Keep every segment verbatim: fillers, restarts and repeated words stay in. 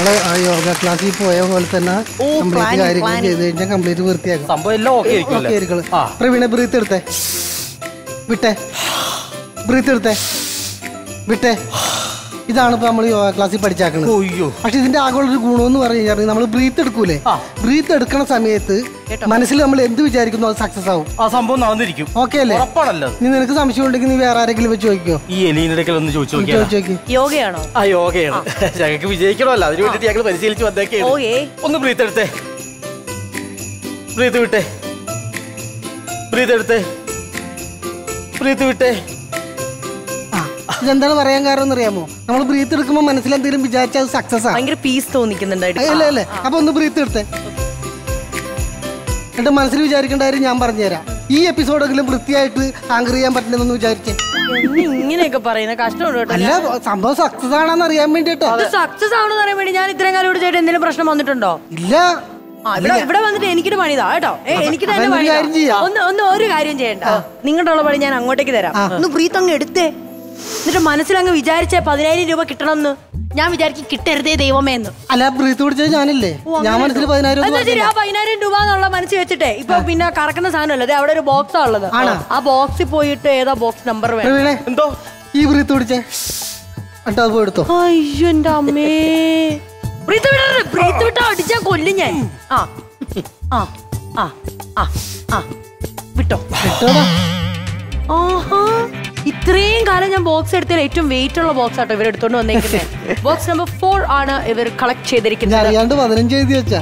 നമ്മള് യോഗ ക്ലാസ്സിൽ പോയ പോലെ തന്നെ കംപ്ലീറ്റ് കാര്യങ്ങൾ ചെയ്ത് കഴിഞ്ഞാൽ കംപ്ലീറ്റ് വൃത്തിയാക്കും. സംഭവം എല്ലാം ഓക്കെ ആയിരിക്കും. പ്രവീണ ബ്രീത്ത് എടുത്തേ, വിട്ടെ, ബ്രീത്ത് എടുത്തേ, വിട്ടെ. ഇതാണ് ഇപ്പൊ നമ്മൾ യോഗ ക്ലാസ്സിൽ പഠിച്ചാക്കുന്നത്. പക്ഷെ ഇതിന്റെ ആകെയുള്ളൊരു ഗുണമെന്ന് പറഞ്ഞു കഴിഞ്ഞാൽ നമ്മൾ ബ്രീത്ത് എടുക്കൂലേ, ബ്രീത്ത് എടുക്കണ സമയത്ത് മനസ്സിൽ നമ്മൾ എന്ത് വിചാരിക്കുന്നു അത് സക്സസ് ആവും. ആ സംഭവം നടന്നിരിക്കും. ഓക്കെ അല്ലേ? നീ നിനക്ക് സംശയം ഉണ്ടെങ്കിൽ നീ വേറെ ആരെങ്കിലും വെച്ച് ചോദിക്കോ. ഈ എലീനൊക്കെ ഒന്ന് ചോദിച്ചു യോഗയാണോ? ആ യോഗയാണ്. ഞങ്ങൾക്ക് വിജയിക്കണമല്ലോ, അതിന് വേണ്ടിട്ട് ഞങ്ങൾ പരിശീലിച്ച് വന്നേക്കാണ്. ഒന്ന് ബ്രീത്ത് എടുത്തേ, ബ്രീത്ത് വിട്ടേ, ബ്രീത്ത് എടുത്തേ, ബ്രീത്ത് വിട്ടേ. ഇതെന്താണ് പറയാൻ കാരണം അറിയാമോ? നമ്മൾ ബ്രീത്ത് എടുക്കുമ്പോ മനസ്സിൽ എന്തെങ്കിലും വിചാരിച്ചാൽ അത് സക്സസ് ആണ്. ഭയങ്കര പീസ് തോന്നിക്കുന്നുണ്ട്. അല്ലേ അല്ലേ? അപ്പൊ ഒന്ന് ബ്രീത്ത് എടുത്തേ, എന്നിട്ട് മനസ്സിൽ വിചാരിക്കേണ്ട കാര്യം ഞാൻ പറഞ്ഞുതരാം. ഈ എപ്പിസോഡെങ്കിലും വൃത്തിയായിട്ട് ആങ്കർ ചെയ്യാൻ പറ്റില്ലെന്ന് വിചാരിച്ചേ. ഇങ്ങനെയൊക്കെ പറയുന്ന കഷ്ടമുണ്ട്. അല്ല, സംഭവം സക്സസ് ആണെന്ന് അറിയാൻ വേണ്ടിട്ടോ. സക്സസ് ആണെന്ന് അറിയാൻ വേണ്ടി ഞാൻ ഇത്രയും കാലം ചേട്ടൻ എന്തെങ്കിലും പ്രശ്നം വന്നിട്ടുണ്ടോ? ഇല്ല. ഇവിടെ വന്നിട്ട് എനിക്കൊരു പണിതാ കേട്ടോ. എനിക്ക് തന്നെ ഒന്ന് ഒന്ന് ഒരു കാര്യം ചെയ്യണ്ട. നിങ്ങളുടെ ഉള്ള പണി ഞാൻ അങ്ങോട്ടേക്ക് തരാം. ഒന്ന് ബ്രീത്ത് അങ്ങ് എടുത്തേ, എന്നിട്ട് മനസ്സിലങ്ങ് വിചാരിച്ചേ പതിനായിരം രൂപ കിട്ടണം. ഞാൻ വിചാരിക്കും കിട്ടരുതേ ദൈവമേ എന്ന്. അല്ല, ബ്രീത്ത് പിടിച്ചത് ഞാനല്ലേ, ഞാൻ മനസ്സിൽ പതിനായിരം. ആ പതിനായിരം രൂപ എന്നുള്ള മനസ്സിൽ വെച്ചിട്ടേ ഇപ്പൊ പിന്നെ കറക്കുന്ന സാധനമല്ലേ, അവിടെ ഒരു ബോക്സാ ഉള്ളത്. ആ ബോക്സിൽ പോയിട്ട് ഏതാ ബോക്സ് നമ്പർ വേണം. എന്തോ ഈ ബ്രീത്ത് പിടിച്ചേ, എന്നിട്ട് അത് പോയി എടുത്തോ. അയ്യോ എന്റെ അമ്മേ, ബ്രീത്ത് വിടരുത്, ബ്രീത്ത് വിട്ടാ അടിച്ചാ കൊല്ലും ഞാൻ. ആ ആ ആ ആ ആ വിട്ടോ വിട്ടോടാ. ആഹാ, ഇത്രയും കാലം ഞാൻ ബോക്സ് എടുത്തതിൽ ഏറ്റവും വെയിറ്റ് ഉള്ള ബോക്സ് ആട്ടോ ഇവർ എടുത്തോണ്ട് വന്നേക്കുന്നത്. ബോക്സ് നമ്പർ ഫോർ ആണ് ഇവർ കളക്ട് ചെയ്തിരിക്കുന്നത്. പതിനഞ്ച് എഴുതി വെച്ചാ,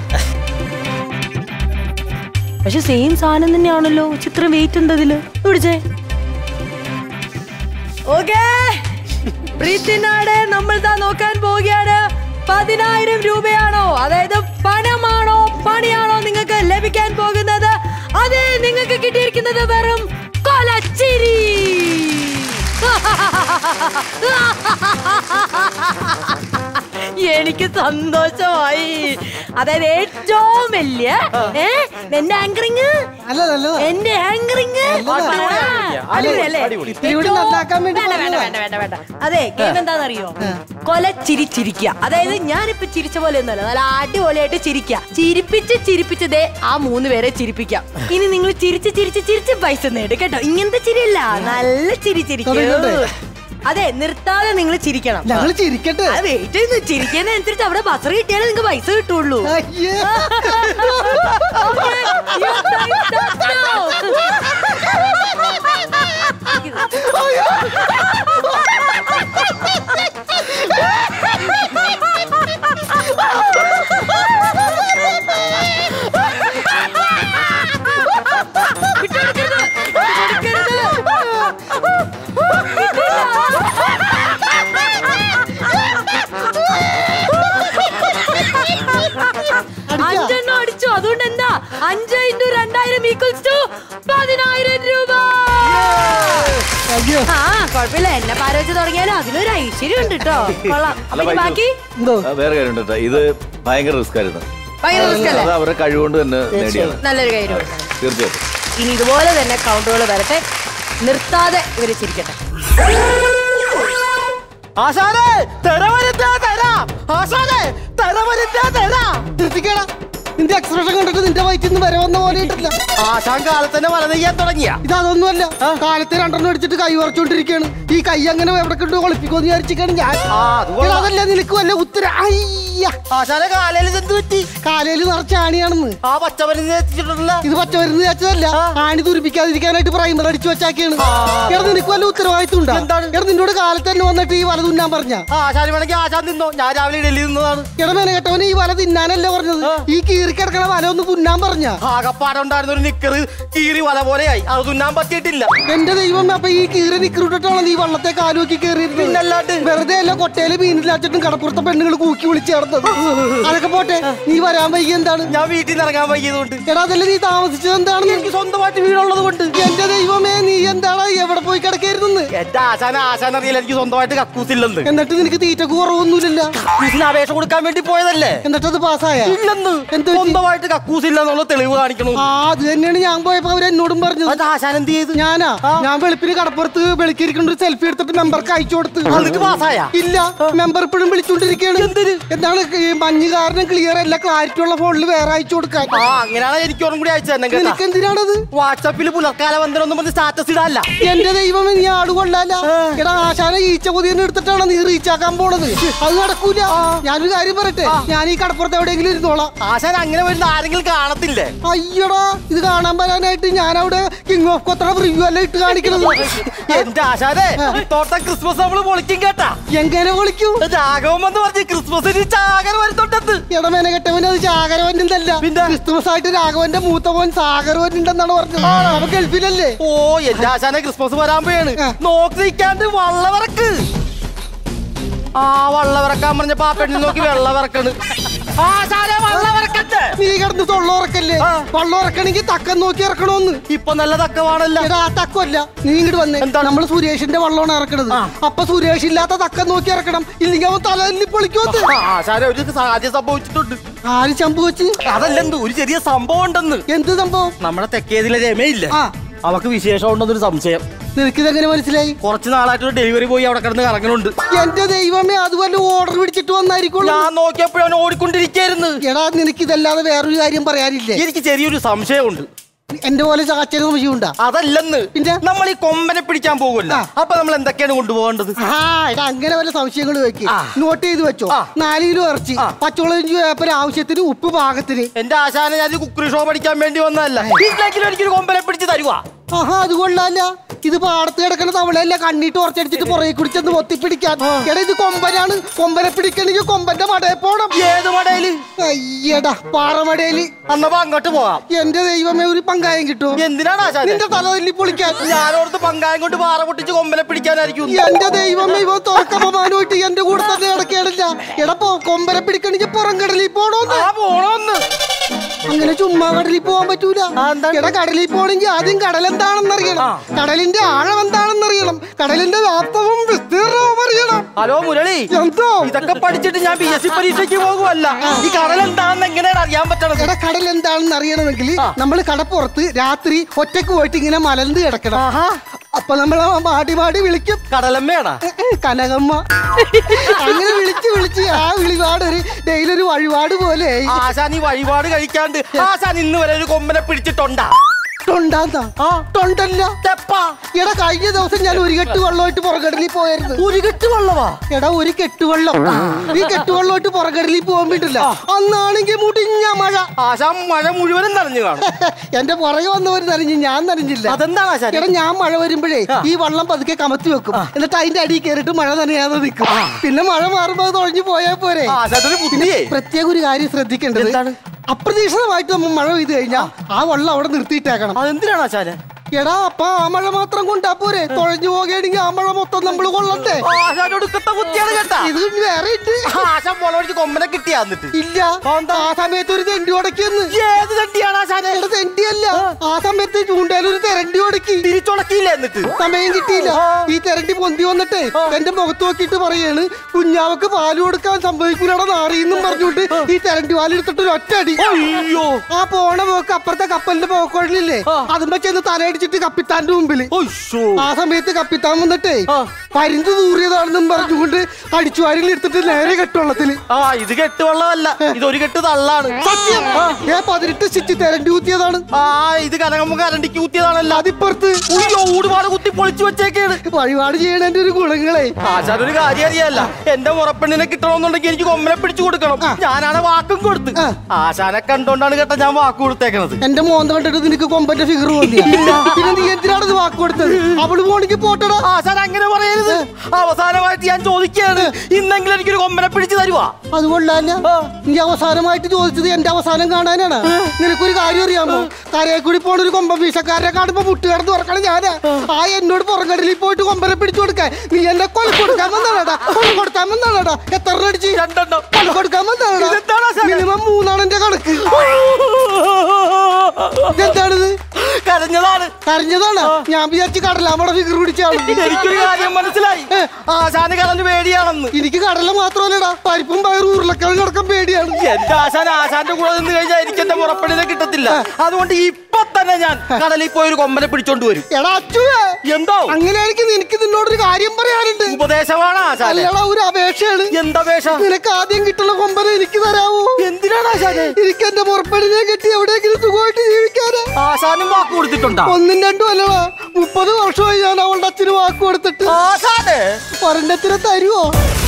പക്ഷെ സെയിം സാധനം തന്നെയാണല്ലോ. ചിത്രം വെയിറ്റ് ഉണ്ട് അതില്. പിടിച്ചേ. ഓക്കേ, ബ്രീത്തിനാട് നമ്മൾ താ നോക്കാൻ പോവുകയാണ്. പതിനായിരം രൂപയാണോ, അതായത് പണമാണോ പണിയാണോ നിങ്ങൾക്ക് ലഭിക്കാൻ പോകുന്നത്? അതെ, നിങ്ങൾക്ക് കിട്ടിയിരിക്കുന്നത് വെറും കൊലച്ചിരി. എനിക്ക് സന്തോഷമായി. അതായത് ഏറ്റവും വലിയ എന്റെ ആങ്കറിങ് എന്റെ ആങ്കറിങ് അതെ. ഗെയിം എന്താണെന്നറിയോ? കൊല ചിരിച്ചിരിക്കുക. അതായത് ഞാനിപ്പോ ചിരിച്ച പോലെ ഒന്നുമല്ല, നല്ല അടിപൊളിയായിട്ട് ചിരിക്കുക. ചിരിപ്പിച്ച് ചിരിപ്പിച്ച് ദേ ആ മൂന്ന് പേരെ ചിരിപ്പിക്കാം. ഇനി നിങ്ങൾ ചിരിച്ച് ചിരിച്ച് ചിരിച്ച് പൈസ നേടും കേട്ടോ. ഇങ്ങനത്തെ ചിരിയല്ല, നല്ല ചിരി ചിരിക്കും. അതെ, നിർത്താതെ നിങ്ങൾ ചിരിക്കണം. ഞങ്ങൾ ചിരിക്കട്ടെ. വെയിറ്റ് ചെയ്ത് ചിരിക്കുന്നതനുസരിച്ച് അവിടെ ബസർ കിട്ടിയാലേ നിങ്ങൾക്ക് പൈസ കിട്ടുള്ളൂ. അഞ്ചെണ്ണം അടിച്ചു. അതുകൊണ്ട് എന്താ, അഞ്ച് ഇൻറ്റു രണ്ടായിരം ഈക്വൽസ് ടു പതിനായിരം രൂപ. ആ കുഴപ്പമില്ല, എന്നെ പാരവെച്ച് തുടങ്ങിയാലും അതിലൊരു ഐശ്വര്യം ഉണ്ട് കേട്ടോ. കൊള്ളാം. ബാക്കി വേറെ കാര്യം ഉണ്ട്, ഇത് ഭയങ്കര റിസ്ക് ആയിരുന്നു. അവരുടെ കഴിവുകൊണ്ട് തന്നെ നേടിയാണ്. നല്ലൊരു കാര്യം തീർച്ചയായിട്ടും. ഇനി ഇതുപോലെ തന്നെ കൗണ്ടുകൾ വരട്ടെ, നിർത്താതെ ഇവര് ചിരിക്കട്ടെ. ആശാനേ, തെര വരുത്താ തെര. ആശാനേ, തെര വരുത്താ തെര. നിർത്തിക്കടാ. നിന്റെ എക്സ്പ്രഷൻ കണ്ടിട്ട് നിന്റെ വയറ്റിൽ നിന്ന് വരെ വന്ന പോലെ ഇട്ടില്ല. ആശാൻ കാലത്തന്നെ വല നെയ്യാൻ തുടങ്ങിയ. ഇതൊന്നുമല്ല, കാലത്തെ രണ്ടെണ്ണം അടിച്ചിട്ട് കൈ ഉറച്ചോണ്ടിരിക്കുകയാണ്. ഈ കൈ അങ്ങനെ എവിടെ കൊണ്ട് ഒളിപ്പിക്കുമെന്ന് വിചാരിച്ചിരിക്കുകയാണ് ഞാൻ. അതല്ല നിനക്ക് വല്ല ഉത്തര. ആശാനെ കാലയിൽ എന്ത് പറ്റി? കാലയിൽ നിറച്ച ആണിയാണെന്ന്. ആ പച്ചമരുന്ന് വെച്ചിട്ടുണ്ടല്ലോ. ഇത് പച്ചമരുന്ന് വെച്ചതല്ല, ആണി തുരിപ്പിക്കാതിരിക്കാനായിട്ട് പ്രൈമർ അടിച്ചു വെച്ചാക്കിയാണ്. എടാ നിനക്ക് വല്ല ഉത്തരവാദിത്വം ഉണ്ടോ? എടാ നിന്നോട് കാലത്ത് തന്നെ വന്നിട്ട് ഈ വല തിന്നാൻ പറഞ്ഞ. ആശാൻ വേണമെങ്കിൽ ആശാൻ തിന്നോ, ഞാൻ രാവിലെ ഡൽഹി നിന്നതാണ്. എടാ മേലെ കേട്ടവന് ഈ വല തിന്നാനല്ലേ പറഞ്ഞത്, ഈ കീറി കിടക്കണ വല ഒന്ന് തുന്നാൻ പറഞ്ഞ. ആകപ്പാടം ഉണ്ടായിരുന്ന ഒരു നിക്കറ് കീറി വല പോലെയായി, അത് തുന്നാൻ പറ്റിയിട്ടില്ല. എന്റെ ദൈവം, അപ്പൊ ഈ കീറി നിക്കറിട്ടാണോ നീ വള്ളത്തെ കാലുവെക്കി കയറിയിരുന്നത്? വെറുതെ അല്ല, കൊട്ടയില് മീനിലാച്ചിട്ടും കടപ്പുറത്തെ പെണ്ണുങ്ങൾ കൂക്കി വിളിച്ച് നടന്നത്. അതൊക്കെ പോട്ടെ, നീ വരാൻ വൈകി എന്താണ്? ഞാൻ വീട്ടിൽ നിന്ന് ഇറങ്ങാൻ വൈകിയതുകൊണ്ട്. എടാ അതല്ല, നീ താമസിച്ചത് എന്താണ്? എനിക്ക് സ്വന്തമായിട്ട് വീടുള്ളത് കൊണ്ട്. എന്റെ ദൈവമേ, നീ എന്താണ് എവിടെ പോയി കിടക്കായിരുന്നു? എന്റെ ആശാന ആശാൻ അറിയില്ല, എനിക്ക് സ്വന്തമായിട്ട് കക്കൂസില്ലെന്ന്. എന്നിട്ട് നിനക്ക് തീറ്റ കുറവൊന്നുമില്ല. കക്കൂസിന് അപേക്ഷ കൊടുക്കാൻ വേണ്ടി പോയതല്ലേ, എന്നിട്ട് അത് പാസ്സായ? ഇല്ലെന്ന്. സ്വന്തമായിട്ട് കക്കൂസില്ലെന്നുള്ള തെളിവ് കാണിക്കണം. ആ അത് തന്നെയാണ് ഞാൻ പോയപ്പോ അവര് എന്നോടും പറഞ്ഞത്. ആശാൻ എന്ത് ചെയ്തു? ഞാനാ ഞാൻ വെളുപ്പിന് കടപ്പുറത്ത് വെളുക്കിരിക്കുന്ന ഒരു സെൽഫി എടുത്തിട്ട് മെമ്പർക്ക് അയച്ചു കൊടുത്ത്. പാസ്സായ? ഇല്ല, മെമ്പർ ഇപ്പോഴും വിളിച്ചോണ്ടിരിക്കുകയാണ്. എന്തിന്? എന്താണ് അതുകൊണ്ടാണ് ഈ മഞ്ഞ് കാരണം ക്ലിയർ അല്ല, ക്ലാരിറ്റി ഉള്ള ഫോണിൽ വേറെ അയച്ചു കൊടുക്കാൻ. ആ അങ്ങനെയാണ് എനിക്ക് ഓർമ്മ കൂടി അയച്ചു തന്നെ. നിനക്ക് എന്തിനാണത്? വാട്സാപ്പിൽ പുലർക്കാല വന്ദനം പറഞ്ഞ് സ്റ്റാറ്റസ് ഇടാല്ല. എന്റെ ദൈവം, നീ ആട് കൊള്ളാല. എടാ ആശാനെ ഈച്ച പുതിയ എടുത്തിട്ടാണ് നീ റീച്ച് ആക്കാൻ പോണത്. അത് നടക്കൂല. ഞാനൊരു കാര്യം പറയട്ടെ, ഞാൻ ഈ കടപ്പുറത്ത് എവിടെയെങ്കിലും ഇരുന്നോളാം. ആശാൻ അങ്ങനെ വരുന്ന ആരെങ്കിലും കാണത്തില്ലേ? അയ്യടാ, ഇത് കാണാൻ വരാനായിട്ട് ഞാൻ അവിടെ കിങ് ഓഫ് കൊത്ര റിവ്യൂ അല്ല ഇട്ട് കാണിക്കണത്. എന്റെ ആശാനെ തോട്ടം ക്രിസ്മസ് നമ്മള് പൊളിക്കും കേട്ടാ. എങ്ങനെ പൊളിക്കും? രാഘവം എന്ന് പറഞ്ഞ് ക്രിസ്മസിന് ചാകര വരുത്തോട്ടത്. ഇടമേന കെട്ടവൻ അത് ചാകരവന്നല്ല, ക്രിസ്തുമസ് ആയിട്ട് രാഘവന്റെ മൂത്ത പോൻ സാഗരവനുണ്ടെന്നാണ് പറഞ്ഞത്. അവൻ ഗൾഫിലല്ലേ. ഓ എന്റെ ആശാനെ ക്രിസ്മസ് വരാൻ പോയാണ്. നോക്കി നിൽക്കാണ്ട് വള്ളവിറക്ക്. ആ വള്ളവിറക്കാൻ പറഞ്ഞപ്പോ ആ പെണ്ണിൽ നോക്കി വെള്ളവിറക്കാണ്. നീ കിടന്ന് തൊള്ളോറക്കല്ലേ? വള്ളോറക്കണെങ്കിൽ തക്കം നോക്കി ഇറക്കണോന്ന്. ഇപ്പൊ നല്ല തക്കമാണല്ലോ. ആ തക്കമല്ല, നീ ഇങ്ങോട്ട് വന്നേ. നമ്മള് സുരേഷിന്റെ വള്ളമാണ് ഇറക്കണത്. അപ്പൊ സുരേഷ് ഇല്ലാത്ത തക്കം നോക്കി ഇറക്കണം, ഇല്ലെങ്കിൽ അവൻ തലയിൽ പൊളിക്കോത്ത്. ഒരു സാധ്യത സംഭവിച്ചിട്ടുണ്ട്. ആര് സംഭവിച്ചു? അതല്ലെന്ത് ഒരു ചെറിയ സംഭവം ഉണ്ടെന്ന്. എന്ത് സംഭവം? നമ്മുടെ തെക്കേതിലെ രമയില്ലേ, അവക്ക് വിശേഷം ഉണ്ടെന്നൊരു സംശയം. നിനക്കിതെങ്ങനെ മനസ്സിലായി? കുറച്ച് നാളായിട്ട് ഡെലിവറി പോയി അവിടെ കിടന്ന് കറങ്ങണുണ്ട്. എന്റെ ദൈവമേ, അതുപോലെ ഓർഡർ പിടിച്ചിട്ട് വന്നായിരിക്കും. ഞാൻ നോക്കിയപ്പോഴവൻ ഓടിക്കൊണ്ടിരിക്കായിരുന്നു. എടാ, നിനക്ക് ഇതല്ലാതെ വേറൊരു കാര്യം പറയാനില്ലേ? എനിക്ക് ചെറിയൊരു സംശയമുണ്ട്. എന്റെ പോലെ ചാച്ചന് സംശയമുണ്ടാ? അതല്ലെന്ന്, പിന്നെ നമ്മൾ ഈ കൊമ്പനെ പിടിക്കാൻ പോകുമല്ലോ, അപ്പൊ നമ്മൾ എന്തൊക്കെയാണ് കൊണ്ടുപോകേണ്ടത്? ആ എടാ, അങ്ങനെ വല്ല സംശയങ്ങൾ വെക്ക്. നോട്ട് ചെയ്ത് വെച്ചോ. നാല് കിലോ ഇറച്ചി, പച്ചമുളക് വേപ്പര ആവശ്യത്തിന്, ഉപ്പ് പാകത്തിന്. എന്റെ ആശാനെ ഞാൻ കുക്കറി ഷോ പഠിക്കാൻ വേണ്ടി വന്നതല്ല. വീട്ടിലേക്കിലും എനിക്കൊരു കൊമ്പനെ പിടിച്ച് തരുവാ. ആഹാ, അത് കൊള്ളാല്ല. ഇത് പാടത്ത് കിടക്കണ തവളയല്ല, കണ്ണിട്ട് ഉറച്ചടിച്ചിട്ട് പുറകെ കുടിച്ചെന്ന് പൊത്തിപ്പിടിക്കാൻ. എടാ, ഇത് കൊമ്പനാണ്. കൊമ്പനെ പിടിക്കണമെങ്കിൽ കൊമ്പന്റെ മടയിൽ പോണം. ഏത് മടയില്? അയ്യടാ, പാറമടയില്. അന്നപ്പോ അങ്ങോട്ട് പോവാം. എന്റെ ദൈവമേ, ഒരു പങ്കായം കിട്ടും. എന്തിനാണ് ആശാൻ? നിന്റെ തല തല്ലി പൊളിക്കാൻ. ഞാനോർത്ത് പങ്കായം കൊണ്ട് പാറ പൊട്ടിച്ച് കൊമ്പനെ പിടിക്കാനായിരിക്കും. എന്റെ ദൈവമേ, ഇവ തോക്കമാനമായിട്ട് എന്റെ കൂടെ തന്നെ കിടക്കേടില്ല. എടപ്പോ കൊമ്പനെ പിടിക്കണമെങ്കിൽ പുറം കടലിൽ പോണോന്ന്. പോണോന്ന് അങ്ങനെ ചുമ്മാ കടലിൽ പോകാൻ പറ്റൂല. എടാ, കടലിൽ പോണെങ്കിൽ ആദ്യം കടൽ എന്താണെന്ന് അറിയണം, കടലിന്റെ ആഴം എന്താണെന്ന് അറിയണം, കടലിന്റെ വ്യാപ്തവും വിസ്തീർണവും അറിയണം. ഹലോ മുരളി, എന്തോ ഇതൊക്കെ പഠിച്ചിട്ട് ഞാൻ ബി എസ് സി പരീക്ഷയ്ക്ക് പോകുമല്ല. ഈ കടൽ എന്താണെന്ന് എങ്ങനെയാണ് അറിയാൻ പറ്റണത്? എടാ, കടൽ എന്താണെന്ന് അറിയണമെങ്കിൽ നമ്മൾ കടപ്പുറത്ത് രാത്രി ഒറ്റക്ക് പോയിട്ട് ഇങ്ങനെ മലർന്ന് കിടക്കണം. അപ്പൊ നമ്മൾ പാടി പാടി വിളിക്കും, കടലമ്മയാണോ കനകമ്മ. അങ്ങനെ വിളിച്ച് വിളിച്ച് ആ വിളിപാട് ഒരു ഡെയിലി ഒരു വഴിപാട് പോലെ. ആശാൻ ഈ വഴിപാട് കഴിക്കാണ്ട് ആശാൻ ഇന്ന് വരെ ഒരു കൊമ്പനെ പിടിച്ചിട്ടുണ്ടാ? തൊണ്ടല്ല. എടാ, കഴിഞ്ഞ ദിവസം ഞാൻ ഒരു കെട്ട് വെള്ളമായിട്ട് പുറകടലിൽ പോയായിരുന്നു. ഒരു കെട്ട് വെള്ളമാ? എടാ, ഒരു കെട്ട് വെള്ളം. ഈ കെട്ടുവെള്ളമായിട്ട് പുറകടലിൽ പോകാൻ പറ്റില്ല. അന്നാണെങ്കിൽ മുടിഞ്ഞ മഴ. ആശാൻ മഴ മുഴുവനും നനഞ്ഞു കാണും. എന്റെ പുറകെ വന്നവർ നനഞ്ഞു, ഞാൻ നനഞ്ഞില്ല. അതെന്താണ് ആശാൻ? എടാ, ഞാൻ മഴ വരുമ്പോഴേ ഈ വെള്ളം പതുക്കെ കമത്തി വെക്കും, എന്നിട്ട് അതിന്റെ അടിയിൽ കയറിയിട്ട് മഴ നനയാതെ നിൽക്കും. പിന്നെ മഴ മാറുമ്പോ അത് ഒഴിഞ്ഞു പോയാൽ പോരെ. പ്രത്യേക ഒരു കാര്യം ശ്രദ്ധിക്കേണ്ടത്, അപ്രതീക്ഷിതമായിട്ട് നമ്മൾ മഴ പെയ്ത് കഴിഞ്ഞാൽ ആ വെള്ളം അവിടെ നിർത്തിയിട്ടേക്കണം. അതെന്തിനാണ് ആശാനെ? എടാ, അപ്പൊ ആ മഴ മാത്രം കൊണ്ടാ പോരെ, തുഴഞ്ഞു പോകുകയാണെങ്കിൽ ആ മഴ മൊത്തം നമ്മൾ കൊള്ളണ്ടേ? ഇത് വേറെ കൊമ്പനെ കിട്ടിയാ ഇല്ല. ആ സമയത്ത് ഒരു തെണ്ടി ഉടക്കിയെന്ന്. ഏത് തെണ്ടിയാണ് ആശാനെ? തെണ്ടിയല്ല, ആ സമയത്ത് ചൂണ്ടയിൽ ഒരു തെരണ്ടി ഉടക്കി. തിരിച്ചുടക്കിയില്ല. എന്നിട്ട് സമയം കിട്ടിയില്ല. ഈ തെരണ്ടി പൊന്തി വന്നിട്ടേ എന്റെ മുഖത്ത് നോക്കിയിട്ട് പറയാണ്, കുഞ്ഞാവക്ക് പാല് കൊടുക്കാൻ സംഭവിക്കൂലട നാറിയെന്നും പറഞ്ഞുകൊണ്ട് ഈ തെരണ്ടി പാലെടുത്തിട്ട് ഒരു ഒറ്റ അടി. അയ്യോ! ആ പോണ പോക്ക് അപ്പുറത്തെ കപ്പലിന്റെ പോക്കോഴിലില്ലേ, അതുമ്പോ ചെന്ന് തലയടിച്ചിട്ട് കപ്പിത്താന്റെ മുമ്പില്. ആ സമയത്ത് കപ്പിത്താൻ വന്നിട്ടേ പരിന്ത് തൂറിയതാണെന്നും പറഞ്ഞുകൊണ്ട് അടിച്ചുവാരിൽ എടുത്തിട്ട് നേരെ കെട്ടുവെള്ളത്തില്. ആ ഇത് കെട്ടുവെള്ളമല്ല, ഇതൊരു കെട്ട് തള്ളാണ്. സത്യം. ഞാൻ പതിനെട്ട് സ്റ്റിച്ച് തെരണ്ടി കുത്തിയതാണ്. ആ ഇത് കനകമ്മ കരണ്ടിക്ക് കുത്തിയതാണല്ലോ. അതിപ്പുറത്ത് ഒരുപാട് കുത്തി പൊളിച്ചു വെച്ചേക്കാണ്. വഴിപാട് ചെയ്യണതിന്റെ ഒരു ഗുണങ്ങളെ. ആശാനൊരു കാര്യം അറിയാല്ല, എന്റെ മുറപ്പെണ്ണിനെ കിട്ടണമെന്നുണ്ടെങ്കിൽ എനിക്ക് കൊമ്പനെ പിടിച്ചു കൊടുക്കണം. ഞാനാണ് വാക്കും കൊടുത്ത്. ആശാനെ കണ്ടോണ്ടാണ് കേട്ടോ ഞാൻ വാക്ക് കൊടുത്തേക്കണത്. എന്റെ മോന്ത കണ്ടിട്ട് നിനക്ക് കൊമ്പന്റെ ഫിഗർ തോന്നിയ പിന്നെ നീ എന്തിനാണ് ഇത് വാക്ക് കൊടുത്തത്? അവള് പോണെങ്കിൽ പോട്ടടാ. ആശാൻ അങ്ങനെ പറയരുത്. അവസാനമായിട്ട് ഞാൻ ചോദിക്കുകയാണ്, ഇന്നെങ്കിലും എനിക്കൊരു കൊമ്പനെ പിടിച്ചു തരുവാ. അത് കൊള്ളാല്ല. നീ അവസാനമായിട്ട് ചോദിച്ചത് എന്റെ അവസാനം കാണാനാണ്. നിനക്കൊരു കാര്യം അറിയാമോ? കരയെ കൂടി പോണ ഒരു കൊമ്പൻ വീശക്കാരനെ കാണുമ്പോ മുട്ട് കിടന്ന് തുറക്കണം ഞാനാ. ആ എന്നോട് പുറംകടലിൽ പോയിട്ട് കൊമ്പനെ പിടിച്ചു കൊടുക്കാൻ നീ എന്നെ കൊല കൊടുക്കാൻ വന്നാടാ. കൊല കൊടുക്കാൻ വന്നാടാ. എത്ര അടിച്ച്? രണ്ടെണ്ണം. കൊല കൊടുക്കാൻ വന്നാടാ. മിനിമം മൂന്നാണ് എന്റെ കണക്ക്. എന്താണിത്? കരഞ്ഞതാണ്. കരഞ്ഞതാണ്? ഞാൻ വിചാരിച്ച് കടലാമടെ ഫിഗർ പിടിച്ചാണ്. എനിക്കൊരു കാര്യം മനസ്സിലായി, ആശാന് കടന്ന് പേടിയാണെന്ന്. എനിക്ക് കടല മാത്രമല്ലടാ, പരിപ്പും പയറും ഉരുളക്കിഴങ്ങ് കിടക്കാൻ പേടിയാണ്. എന്റെ ആശാൻ ആശാന്റെ കൂടെ നിന്ന് കഴിഞ്ഞാൽ എനിക്ക് എന്റെ മുറപ്പണിനെ കിട്ടത്തില്ല. അതുകൊണ്ട് ഇപ്പൊ തന്നെ ഞാൻ കടലിൽ പോയി ഒരു കൊമ്പനെ പിടിച്ചോണ്ട് വരും. എടാ അച്ചുവേ, എന്തോ അങ്ങനെയാണെങ്കിൽ എനിക്ക് നിന്നോടൊരു കാര്യം പറയാനുണ്ട്. ഉപദേശമാണ് ആശാനെ. അല്ലടാ, ഒരു അപേക്ഷയാണ്. എന്തപേക്ഷ? നിനക്ക് ആദ്യം കിട്ടുന്ന കൊമ്പനെ എനിക്ക് തരാവോ? എന്തിനാണ് ആശാനെ? എനിക്ക് എന്റെ മുറപ്പടിനെ കെട്ടി എവിടെയെങ്കിലും സുഖമായിട്ട് ജീവിക്കാനാ. ആശാനും വാക്ക് കൊടുത്തിട്ടുണ്ടോ? ഒന്നും രണ്ടും അല്ലടാ, മുപ്പത് വർഷമായി ഞാൻ അവളുടെ അച്ഛന് വാക്ക് കൊടുത്തിട്ട്. ആശാനെ ഒരെണ്ണത്തിന് തരുവോ?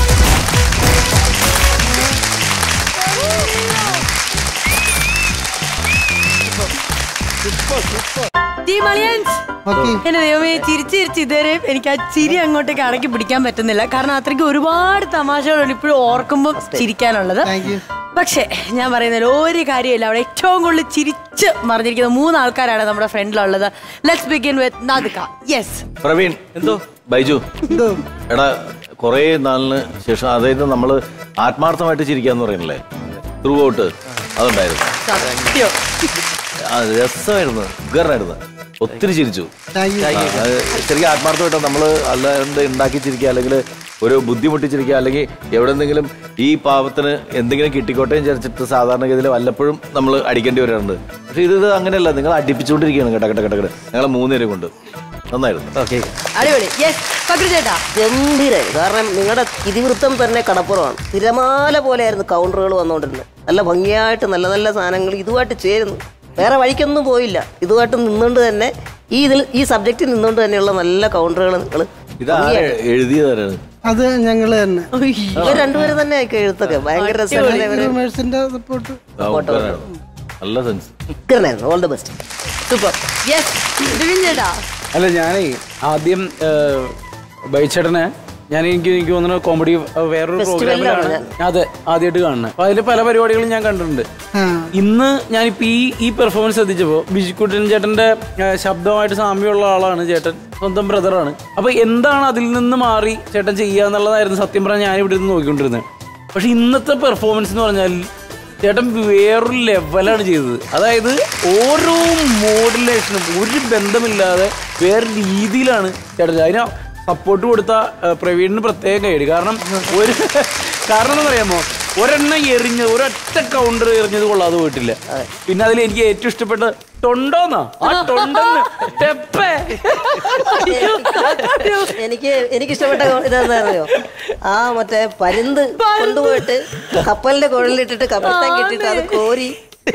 എന്റെ ദൈവമേ, ചിരിച്ച് ചിരിച്ച് ഇതുവരെ എനിക്ക് ആ ചിരി അങ്ങോട്ടേക്ക് അടക്കി പിടിക്കാൻ പറ്റുന്നില്ല. കാരണം അത്രയ്ക്ക് ഒരുപാട് തമാശകളുണ്ട് ഇപ്പോഴും ഓർക്കുമ്പോൾ ചിരിക്കാനുള്ളത്. പക്ഷേ ഞാൻ പറയുന്നതിൽ ഒരു കാര്യമില്ല, അവിടെ ഏറ്റവും കൂടുതൽ ചിരിച്ച് മറിഞ്ഞിരിക്കുന്ന മൂന്ന് ആൾക്കാരാണ് നമ്മുടെ ഫ്രണ്ടിലുള്ളത്. Let's begin with Nadhika. Yes Praveen. എന്തോ ബൈജു, എടാ കൊറേ നാളിന് ശേഷം, അതായത് നമ്മള് ആത്മാർത്ഥമായിട്ട് ചിരിക്കാന്ന് പറയുന്നില്ലേ, ത്രൂ ഔട്ട് അതുണ്ടായിരുന്നു. രസമായിരുന്നു, ഗറായിരുന്നു, ഒത്തിരി ചിരിച്ചു. ശരിക്കും ആത്മാർത്ഥമായിട്ട് നമ്മള് അല്ലാണ്ട് ഉണ്ടാക്കി ചിരിക്കുക, അല്ലെങ്കിൽ ഒരു ബുദ്ധിമുട്ടിച്ചിരിക്കുക, അല്ലെങ്കിൽ എവിടെന്നെങ്കിലും ഈ പാവത്തിന് എന്തെങ്കിലും കിട്ടിക്കോട്ടെ വിചാരിച്ചിട്ട് സാധാരണഗതിയിൽ വല്ലപ്പോഴും നമ്മൾ അടിക്കേണ്ടി വരാറുണ്ട്. പക്ഷെ ഇത് അങ്ങനെയല്ല, നിങ്ങൾ അടിപ്പിച്ചുകൊണ്ടിരിക്കുകയാണ് കേട്ടോ കേട്ടോ കേട്ടോ ഞങ്ങളെ മൂന്നുപേരെ കൊണ്ട്. നന്നായിരുന്നു. ഓക്കെ, അടിപൊളി. ചേട്ടാ ഗംഭീരായി. കാരണം നിങ്ങളുടെ ഇതിവൃത്തം തന്നെ കടപ്പുറമാണ്. തിരമാല പോലെയായിരുന്നു കൗണ്ടറുകൾ വന്നുകൊണ്ടിരുന്നത്. നല്ല ഭംഗിയായിട്ട് നല്ല നല്ല സാധനങ്ങൾ ഇതുമായിട്ട് ചേരുന്നു. വേറെ വഴിക്കൊന്നും പോയില്ല. ഇതുമായിട്ട് നിന്നുകൊണ്ട് തന്നെ ഈ ഇതിൽ ഈ സബ്ജക്റ്റിൽ നിന്നുകൊണ്ട് തന്നെയുള്ള നല്ല കൗണ്ടറുകൾ നിങ്ങൾ എഴുതിയതാണ്. അത് ഞങ്ങള് തന്നെ ഇവർ രണ്ടുപേരും തന്നെ ആയിക്കോ എഴുത്തൊക്കെ. ഭയങ്കര നല്ല sense. All the best. Super. ചേട്ടാ അല്ല, ഞാനേ ആദ്യം ബൈച്ചേട്ടനെ ഞാൻ എനിക്ക് എനിക്ക് തോന്നുന്നു കോമഡി വേറൊരു പ്രോഗ്രാമിലാണ് അതെ ആദ്യമായിട്ട് കാണുന്നത്. അപ്പൊ അതിൽ പല പരിപാടികളും ഞാൻ കണ്ടിട്ടുണ്ട്. ഇന്ന് ഞാനിപ്പോ ഈ ഈ പെർഫോമൻസ് ശ്രദ്ധിച്ചപ്പോ ബിജുക്കുട്ടൻ ചേട്ടന്റെ ശബ്ദമായിട്ട് സാമ്യമുള്ള ആളാണ് ചേട്ടൻ, സ്വന്തം ബ്രദറാണ്. അപ്പൊ എന്താണ് അതിൽ നിന്ന് മാറി ചേട്ടൻ ചെയ്യുക എന്നുള്ളതായിരുന്നു സത്യം പറഞ്ഞാൽ ഞാൻ ഇവിടെ നിന്ന് നോക്കിക്കൊണ്ടിരുന്നത്. പക്ഷെ ഇന്നത്തെ പെർഫോമൻസ് എന്ന് പറഞ്ഞാൽ ചേട്ടൻ വേറൊരു ലെവലാണ് ചെയ്തത്. അതായത് ഓരോ മോഡുലേഷനും ഒരു ബന്ധമില്ലാതെ വേറെ രീതിയിലാണ് ചേട്ടൻ. അതിന് സപ്പോർട്ട് കൊടുത്ത പ്രവീണിന് പ്രത്യേകം കൈയ്യടി. കാരണം ഒരു കാരണം എന്താ പറയാമോ, ഒരെണ്ണം എറിഞ്ഞത് ഒരൊറ്റ കൗണ്ടർ എറിഞ്ഞത് കൊള്ളാതെ പോയിട്ടില്ല. പിന്നെ അതിൽ എനിക്ക് ഏറ്റവും ഇഷ്ടപ്പെട്ട ടൊണ്ടോന്നാ ആ ടൊണ്ടെന്ന് എനിക്ക് എനിക്ക് ഇഷ്ടപ്പെട്ട ഇതെന്താ അറിയോ, ആ മറ്റേ പരുന്ത് കൊണ്ടുപോയിട്ട് കപ്പലിന്റെ കുഴലിട്ടിട്ട് കപ്പത്താൻ കിട്ടിട്ട് അത് കോരി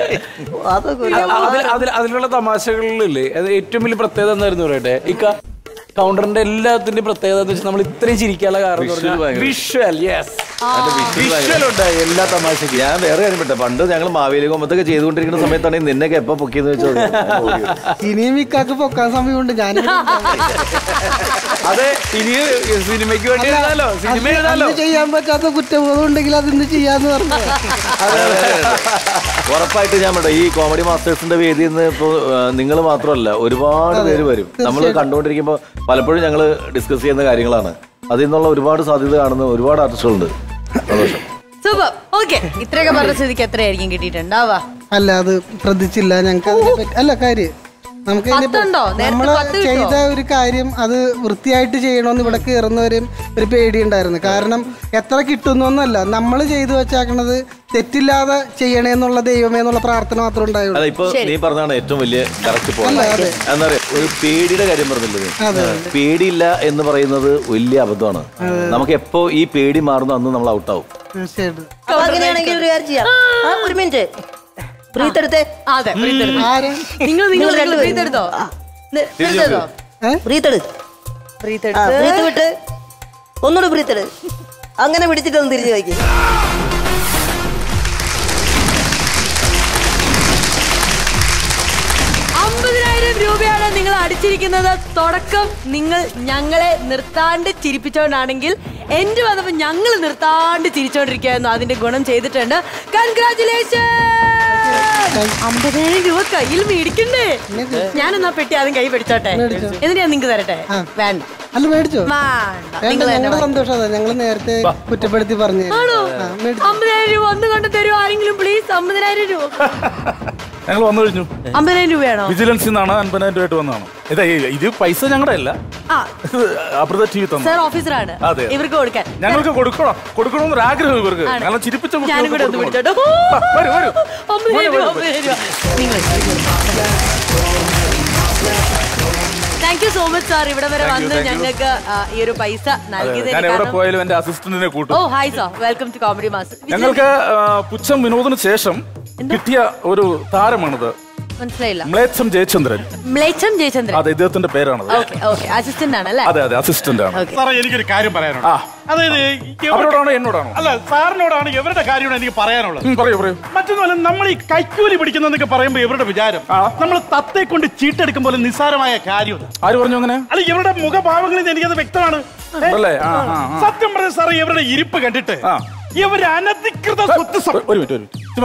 അതിലുള്ള തമാശകളില്ലേ അത് ഏറ്റവും വലിയ പ്രത്യേകത എന്തായിരുന്നു പറയട്ടെ. ഇക്ക കൗണ്ടറിന്റെ എല്ലാത്തിന്റെ പ്രത്യേകത എന്ന് വെച്ചാൽ നമ്മൾ ഇത്രയും ചിരിക്കാനുള്ള കാരണം വിഷ്വൽ. യെസ്, വിഷ്വൽ ഉണ്ടായി എല്ലാ തമാശക്കും. ഞാൻ വേറെ കാര്യം പെട്ടെ, പണ്ട് ഞങ്ങൾ മാവേലി കൊമ്പത്തൊക്കെ ചെയ്തുകൊണ്ടിരിക്കുന്ന സമയത്താണ് നിന്നൊക്കെ എപ്പോ പൊക്കിയെന്ന് വെച്ചോ. ഇനിയും ഇക്കാക്ക് പൊക്കാൻ സമയമുണ്ട്. ഞാൻ അതെ, ഇനി സിനിമയ്ക്ക് വേണ്ടി എഴുതാലോ, സിനിമ എഴുതാലോ. ചെയ്യാൻ പറ്റാത്ത കുറ്റബോധം ഉണ്ടെങ്കിൽ അതിന്ന് ചെയ്യാന്ന് പറഞ്ഞു. ഉറപ്പായിട്ട് ഞാൻ വേണ്ട ഈ കോമഡി മാസ്റ്റേഴ്സിന്റെ വേദിയിൽ നിന്ന് ഇപ്പൊ നിങ്ങൾ മാത്രമല്ല ഒരുപാട് പേര് വരും. നമ്മൾ കണ്ടുകൊണ്ടിരിക്കുമ്പോ പലപ്പോഴും ഞങ്ങൾ ഡിസ്കസ് ചെയ്യുന്ന കാര്യങ്ങളാണ്. അതിൽ നിന്നുള്ള ഒരുപാട് സാധ്യത കാണുന്ന ഒരുപാട് ആർട്ടിസ്റ്റുകളുണ്ട്. സന്തോഷം. സൂപ്പർ. ഓക്കെ, ഇത്രയൊക്കെ പറഞ്ഞ സ്ഥിതിക്ക് എത്രയായിരിക്കും കിട്ടിയിട്ടുണ്ടാവാ? അല്ല, അത് ശ്രദ്ധിച്ചില്ല ഞങ്ങൾക്ക്. അല്ല കാര്യം നമുക്ക് നമ്മള് ചെയ്ത ഒരു കാര്യം അത് വൃത്തിയായിട്ട് ചെയ്യണമെന്ന് ഇവിടെ കയറുന്നവരും ഒരു പേടിയുണ്ടായിരുന്നു. കാരണം എത്ര കിട്ടുന്നൊന്നല്ല, നമ്മൾ ചെയ്തു വെച്ചാക്കണത് തെറ്റില്ലാതെ ചെയ്യണേ എന്നുള്ള ദൈവമേ എന്നുള്ള പ്രാർത്ഥന മാത്രം ഉണ്ടായുള്ളൂ. ഇപ്പൊ നീ പറഞ്ഞാണ് ഏറ്റവും വലിയ കറക്റ്റ് പോയിന്റ്. എന്താ പറയാ, ഒരു പേടിയുടെ കാര്യം പറഞ്ഞില്ലേ, പേടിയില്ല എന്ന് പറയുന്നത് വലിയ അബദ്ധമാണ്. നമുക്ക് എപ്പോ ഈ പേടി മാറുന്നു അന്ന് നമ്മൾ ഔട്ടാവും. തീർച്ചയായിട്ടും. അങ്ങനെയാണെങ്കിൽ ഒരു കാര്യം ചെയ്യാം. ഒരു മിനിറ്റ് ബ്രീത്ത് എടുത്തേ. അതെ, നിങ്ങൾ നിങ്ങൾ ബ്രീത്ത് എടുത്തോ. ബ്രീത്ത് എടു, ബ്രീത്ത് വിട്ട് ഒന്നുകൂടെ ബ്രീത്ത് എടു. അങ്ങനെ പിടിച്ചിട്ടൊന്ന് തിരിച്ചു വയ്ക്കും. അമ്പതിനായിരം രൂപയാണ് നിങ്ങൾ അടിച്ചിരിക്കുന്നത്. തുടക്കം നിങ്ങൾ ഞങ്ങളെ നിർത്താണ്ട് ചിരിപ്പിച്ചോണ്ടാണെങ്കിൽ എന്റെ വന്നപ്പോ ഞങ്ങൾ നിർത്താണ്ട് ചിരിച്ചോണ്ടിരിക്കുകയായിരുന്നു. അതിന്റെ ഗുണം ചെയ്തിട്ടുണ്ട്. കൺഗ്രാറ്റുലേഷൻ. അമ്പതിനായിരം രൂപ കയ്യിൽ മേടിക്കണ്ടേ? ഞാനെന്നാ പെട്ടി ആദ്യം കൈ പിടിച്ചോട്ടെ, എന്നിട്ട് ഞാൻ നിങ്ങക്ക് തരട്ടെ. വേണ്ട, അല്ല മേടിച്ചോ. ഞങ്ങളുടെ സന്തോഷം ഞങ്ങൾ നേരത്തെ കുറ്റപ്പെടുത്തി പറഞ്ഞു. ആണോ? അമ്പതിനായിരം രൂപ ഒന്ന് കൊണ്ട് തരുമോ ആരെങ്കിലും പ്ലീസ്? അമ്പതിനായിരം രൂപ ഞങ്ങൾ വന്നു കഴിഞ്ഞു. അമ്പതിനായിരം രൂപയാണോ? വിജിലൻസിൽ നിന്നാണ് അൻപതിനായിരം രൂപ ആയിട്ട് വന്നതാണ്. ഇതാ ഇത് പൈസ ഞങ്ങളുടെ അല്ല, അമൃത ടി വി തന്നു. സർ ഓഫീസറാണ്, ഇവർക്ക് കൊടുക്കാൻ. ഞങ്ങൾക്ക് കൊടുക്കണം കൊടുക്കണമെന്നൊരു ആഗ്രഹം ഇവർക്ക്. ഞങ്ങൾ ചിരിപ്പിച്ച thank you so much sir, ഇവിടെ വരെ വന്ന് ഞങ്ങൾക്ക് ഈ ഒരു പൈസ നൽകിയത്. ഞാൻ എവിടെ പോയാലും എന്റെ അസിസ്റ്റന്റിനെ കൂട്ടും. Oh hi sir, welcome to comedy master. ഞങ്ങൾക്ക് പുച്ഛം വിനോദത്തിന് ശേഷം കിട്ടിയ ഒരു താരമാണിത്. മനസ്സിലായില്ല. മ്ലേച്ഛം ജയചന്ദ്രൻ. മ്ലേച്ഛം ജയചന്ദ്രൻ, അതെ, ഇദ്ദേഹത്തിന്റെ പേരാണത്. അസിസ്റ്റന്റ് ആണ് അല്ലേ? അതെ അതെ, അസിസ്റ്റന്റ് ആണ്. സാറേ എനിക്കൊരു കാര്യം പറയാനുണ്ട്. അതായത് അവരോടാണോ എന്നോടാണോ? അല്ല, സാറിനോടാണ്. എവരുടെ കാര്യമാണ് എനിക്ക് പറയാനുള്ളത്. പറയൂ പറയൂ. മറ്റൊന്നുമല്ല, നമ്മൾ ഈ കൈക്കൂലി പിടിക്കുന്നതൊക്കെ പറയുമ്പോ ഇവരുടെ വിചാരം നമ്മൾ തത്തെ കൊണ്ട് ചീട്ടെടുക്കും പോലെ നിസ്സാരമായ കാര്യം. ആര് പറഞ്ഞു അങ്ങനെ? അല്ല, ഇവരുടെ മുഖഭാവങ്ങളിൽ നിന്ന് എനിക്കത് വ്യക്തമാണ്. സത്യം പറഞ്ഞ സാറേ, ഇവരുടെ ഇരിപ്പ് കണ്ടിട്ട് ഇവര് അനധികൃത സ്വത്ത് ഒരു മിനിറ്റ് ഒരു മിനിറ്റ്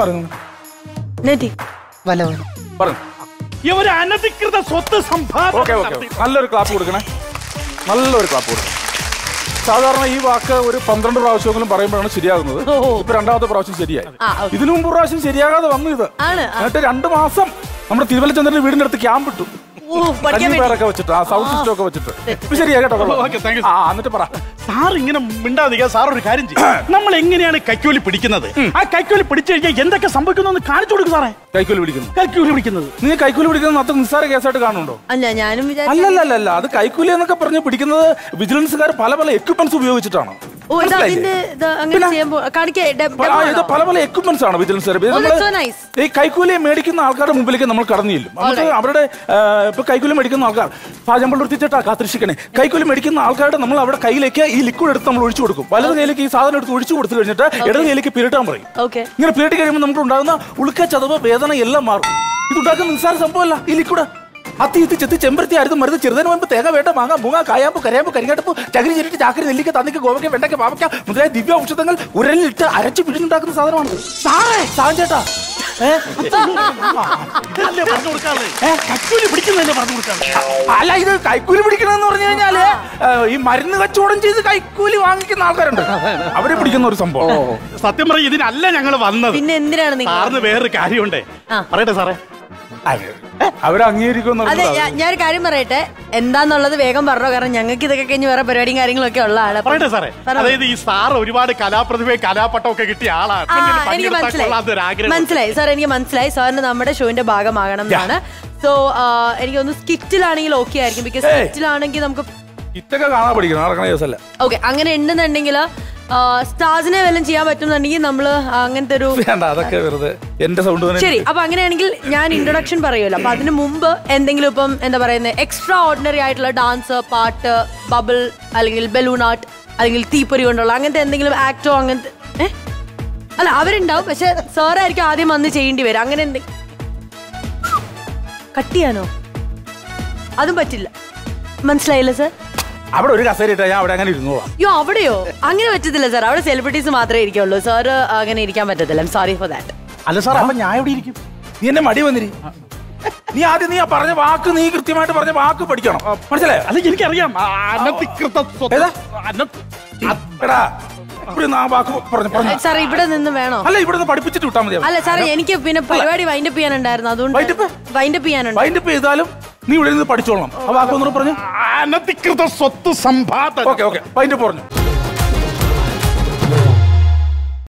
പറഞ്ഞു ഇവര് അനധികൃത സ്വത്ത് സമ്പാദന. നല്ലൊരു ക്ലാപ്പ് കൊടുക്കണേ, നല്ലൊരു ക്ലാപ്പ് കൊടുക്കണം. സാധാരണ ഈ വാക്ക് ഒരു പന്ത്രണ്ട് പ്രാവശ്യമെങ്കിലും പറയുമ്പോഴാണ് ശരിയാകുന്നത്. ഇപ്പൊ രണ്ടാമത്തെ പ്രാവശ്യം ശരിയായി. ഇതിനു മുമ്പ് പ്രാവശ്യം ശരിയാകാതെ വന്നു ഇത്. എന്നിട്ട് രണ്ടു മാസം നമ്മുടെ തിരുവല്ലചന്ദ്രന്റെ വീടിന്റെ അടുത്ത് ക്യാമ്പ് ഇട്ടു. പേരൊക്കെ വെച്ചിട്ട് ആ സൗണ്ട് സിസ്റ്റം ഒക്കെ വെച്ചിട്ട് ഇപ്പൊ ശരിയാ കേട്ടോ. എന്നിട്ട് പറ സാർ ഇങ്ങനെ മിണ്ടാതിരിക്കുക. സാർ ഒരു കാര്യം ചെയ്യും, നമ്മൾ എങ്ങനെയാണ് കൈക്കൂലി പിടിക്കുന്നത്, ആ കൈക്കൂലി പിടിച്ചു കഴിഞ്ഞാൽ എന്തൊക്കെ സംഭവിക്കുന്നു കാണിച്ചു കൊടുക്കും സാറേ. കൈക്കൂലി പിടിക്കുന്നു കൈക്കൂലി പിടിക്കുന്നത് നീ കൈക്കൂലി പിടിക്കുന്നത് അത്ര നിസ്സാര കേസായിട്ട് കാണുന്നുണ്ടോ? അല്ല, ഞാനും അല്ലല്ല, അത് കൈക്കൂലി എന്നൊക്കെ പറഞ്ഞ് പിടിക്കുന്നത് വിജിലൻസുകാർ പല പല എക്യുപ്മെന്റ്സ് ഉപയോഗിച്ചിട്ടാണ്. പല പല എക്യുപ്മെന്റ്സ് ആണ് വിജിലൻസുകാർ. ഈ കൈക്കൂലി മേടിക്കുന്ന ആൾക്കാരുടെ മുമ്പിലേക്ക് നമ്മൾ കടന്നു ചെല്ലും. നമുക്ക് അവരുടെ ഇപ്പൊ കൈക്കൂലി മേടിക്കുന്ന ആൾക്കാർ പാചമ്പള്ളൂർത്തിച്ചേട്ടാ കാത്തിരിക്കണേ. കൈക്കൂലി മേടിക്കുന്ന ആൾക്കാരുടെ നമ്മൾ അവിടെ കയ്യിലേക്ക് ഈ ലിക്വിഡ് എടുത്ത് നമ്മൾ ഒഴിച്ചു കൊടുക്കും. വലത് കയ്യിലേക്ക് ഈ സാധനം എടുത്ത് ഒഴിച്ചു കൊടുത്തു കഴിഞ്ഞിട്ട് ഇടത് കയ്യിലേക്ക് പിരട്ടാൻ പറയും. ഇങ്ങനെ പിരട്ടി കഴിയുമ്പോൾ നമുക്ക് ഉണ്ടാകുന്ന ഉളുക്ക, ചതവ്, വേദന എല്ലാം മാറും. ഇതുണ്ടാക്കുന്ന നിസ്സാര സംഭവമല്ല ഈ ലിക്വിഡ്. അത്തി ഇത്തി ചെത്തി ചെമ്പരത്തി ആയിരുന്നു മരുന്ന് ചെറുതിന് മുമ്പ് തേങ്ങ വേണ്ട മാങ്ങ മൂങ്ങ കായാമ്പ് കരയാമ്പ് കരിങ്ങാട്ടപ്പ് ചകിരി ചിരട്ടി ചാക്കരി നെല്ലിക്ക തന്നിക്ക് ഗോവയ്ക്ക വെണ്ടയ്ക്ക പാവയ്ക്ക മുതലായ ദിവ്യ ഔഷധങ്ങൾ ഉരലിലിട്ട് അരച്ച് പിടിച്ചുണ്ടാക്കുന്ന സാധനമാണ് സാറേ. സാധനം ചേട്ടാ അല്ല, ഇത് കൈക്കൂലി പിടിക്കണമെന്ന് പറഞ്ഞു കഴിഞ്ഞാല് ഈ മരുന്ന് കച്ചവടം ചെയ്ത് കൈക്കൂലി വാങ്ങിക്കുന്ന ആൾക്കാരുണ്ട്, അവരെ പിടിക്കുന്ന ഒരു സംഭവം. സത്യം പറയും, ഇതിനല്ല ഞങ്ങൾ വന്നത്. പിന്നെ എന്തിനാണ് സാറിന് വേറൊരു കാര്യമുണ്ടേ, പറയട്ടെ സാറേ. അവരെ അംഗീകരിക്കും. അതെ, ഞാനൊരു കാര്യം പറയട്ടെ, എന്താന്നുള്ളത് വേഗം പറഞ്ഞോ, കാരണം ഞങ്ങൾക്ക് ഇതൊക്കെ കഴിഞ്ഞ് വേറെ പരിപാടിയും കാര്യങ്ങളൊക്കെ ഉള്ള ആളാണ്. പറയട്ടെ സാറേ. അതായത് ഈ സാർ ഒരുപാട് കലാപ്രതിഭയും കലാപട്ടം ഒക്കെ കിട്ടിയ ആളാണ്. എനിക്ക് മനസ്സിലായി മനസ്സിലായി സാർ, എനിക്ക് മനസ്സിലായി. സാറിന് നമ്മുടെ ഷോന്റെ ഭാഗമാകണം എന്നാണ്. സോ എനിക്ക് തോന്നുന്നു സ്കിറ്റിലാണെങ്കിൽ ഓക്കെ ആയിരിക്കും. ബിക്കോസ് സ്കിറ്റിലാണെങ്കിൽ നമുക്ക് ഓക്കെ അങ്ങനെ ഉണ്ടെന്നുണ്ടെങ്കിൽ സ്റ്റാർസിനെ വല്ലതും ചെയ്യാൻ പറ്റുന്നുണ്ടെങ്കിൽ നമ്മള് അങ്ങനത്തെ ഒരു ശരി. അപ്പൊ അങ്ങനെയാണെങ്കിൽ ഞാൻ ഇൻട്രൊഡക്ഷൻ പറയുമല്ലോ. അപ്പൊ അതിന് മുമ്പ് എന്തെങ്കിലും ഇപ്പം എന്താ പറയുന്നത് എക്സ്ട്രാ ഓർഡിനറി ആയിട്ടുള്ള ഡാൻസ്, പാട്ട്, ബബിൾ അല്ലെങ്കിൽ ബലൂൺ ആർട്ട് അല്ലെങ്കിൽ തീപ്പൊരി കൊണ്ടുള്ള അങ്ങനത്തെ എന്തെങ്കിലും ആക്ടോ അങ്ങനത്തെ ഏ അല്ല അവരുണ്ടാവും. പക്ഷെ സാറായിരിക്കും ആദ്യം വന്ന് ചെയ്യേണ്ടി വരും. അങ്ങനെ എന്തെങ്കിലും കട്ട് ചെയ്യാനോ അതും പറ്റില്ല. മനസ്സിലായില്ല സാർ? അവിടെ ഒരു കസേര ഇട്ടാ ഞാൻ അവിടെ അങ്ങനെ ഇരുന്നോളാം. യോ അവിടെയോ? അങ്ങനെ പറ്റത്തില്ല സാർ, അവിടെ സെലിബ്രിറ്റീസ് മാത്രമേ ഇരിക്കുള്ളൂ. സാർ അങ്ങനെ ഇരിക്കാൻ പറ്റത്തില്ല. Sorry for that. അല്ല സാർ, അപ്പൊ ഞാൻ എവിടെ ഇരിക്കും? നീ എന്നെ മടി വന്നിരി. നീ ആദ്യം നീ പറഞ്ഞ വാക്ക് നീ കൃത്യമായിട്ട് പറഞ്ഞ വാക്ക് പഠിക്കണം, മനസ്സിലായോ? അത് എനിക്കറിയാം. സാർ ഇവിടെ നിന്ന് വേണോ? അല്ല, ഇവിടെ നിന്ന് പഠിപ്പിച്ചിട്ട് വിട്ടാൽ മതി. അല്ല സാർ, എനിക്ക് പിന്നെ പരിപാടി വൈൻഡപ്പ് ചെയ്യാനുണ്ടായിരുന്നു, അതുകൊണ്ട് വൈൻഡപ്പ് ചെയ്യാനുണ്ട്. വൈൻഡപ്പ് ചെയ്താലും നീ ഇവിടെ നിന്ന് പഠിച്ചോളണം. ആ വാക്കൊന്നും പറഞ്ഞു അനധികൃത സ്വത്ത് സമ്പാദന. ഓക്കെ ഓക്കെ വൈൻഡപ്പ് പറഞ്ഞു.